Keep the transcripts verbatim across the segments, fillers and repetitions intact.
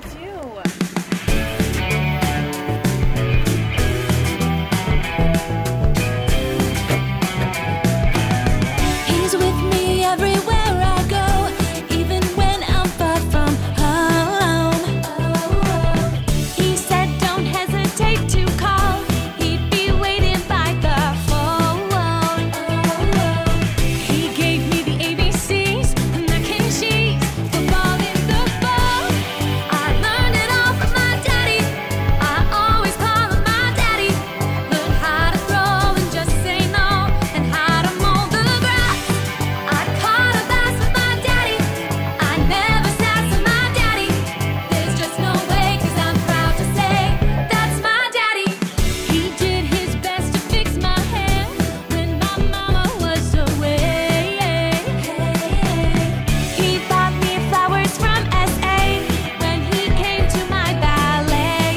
do? He's with me everywhere I go, even when I'm far from home. He said don't hesitate to call, he'd be waiting by the phone. He gave me the A B Cs, mac and cheese, football in the fall. I learned it all from my daddy, I always call him my daddy. Learned how to throw and just say no, and how to mow the grass. I caught a bass with my daddy, I never sassed with my daddy. There's just no way, 'cause I'm proud to say that's my daddy. He did his best to fix my hair when my mama was away. He bought me flowers from S A when he came to my ballet.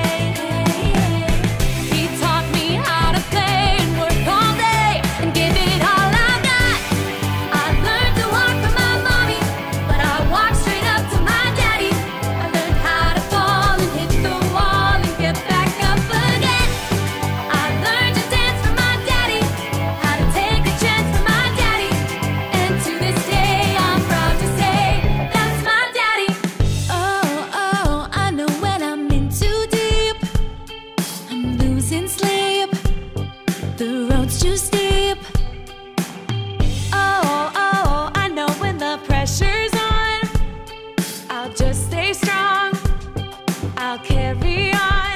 He taught me how to play and work all day and give it all I've got. I learned to walk from my mommy, but I walked straight up to my daddy. I learned how to fall and hit the wall and get back up again. I learned to dance from my daddy, how to take a chance from my daddy. And to this day I'm proud to say that's my daddy. Oh, oh, I know when I'm in too deep, I'm losing sleep, the road's too steep. Oh, oh, I know when the pressure's on, I'll just stay strong, I'll carry on.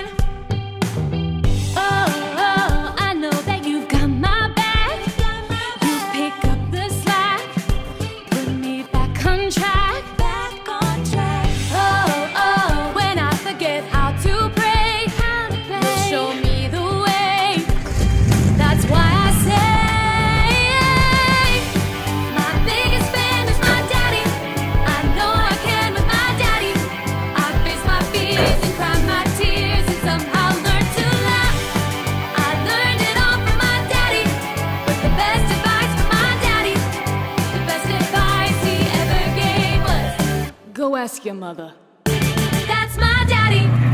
Oh, oh, I know that you've got my back, you pick up the slack, put me back on track, back on track. Oh, oh, when I forget how to pray, you show me the way. That's why I say my biggest fan is my daddy. I know I can with my daddy. I face my fears and cry my tears and somehow learn to laugh. I learned it all from my daddy, with the best advice from my daddy. The best advice he ever gave was, go ask your mother. That's my daddy.